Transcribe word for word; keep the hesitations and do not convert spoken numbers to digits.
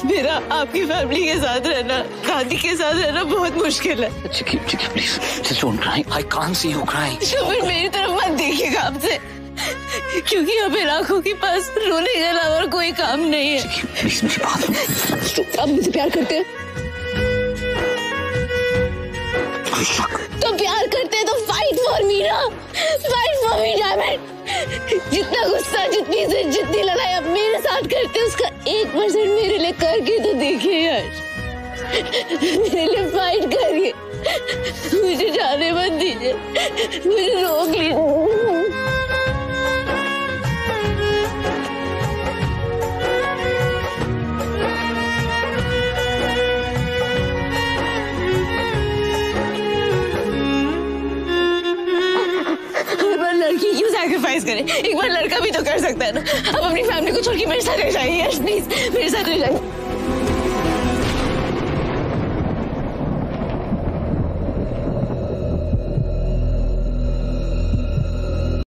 मेरा आपकी फैमिली के साथ रहना, दादी के साथ रहना बहुत मुश्किल है। Chikki, Chikki please, just don't cry. I can't see you crying. शोभर मेरी तरफ मत देखिएगा आपसे, क्योंकि हमें आंखों के पास रोने के अलावा और कोई काम नहीं है। चिक्की प्लीज मेरी बात। आप मुझे प्यार करते हैं? तो प्यार करते हैं तो फाइट फॉर मी ना, फाइट फॉर मी डायमंड। जितना गुस्सा, जितनी जिद, जितनी लड़ाई आप मेरे साथ करते हैं उसका एक परसेंट मेरे लिए करके तो देखिए यश। मेरे लिए फाइट करिए, मुझे जाने मत दीजिए, मुझे रोक लीजिए। लड़की क्यों सैक्रिफाइस करे, एक बार लड़का भी तो कर सकता है ना। अब अपनी फैमिली को छोड़ के मेरे साथ रह जाइए यश, प्लीज मेरे साथ रह जाइए।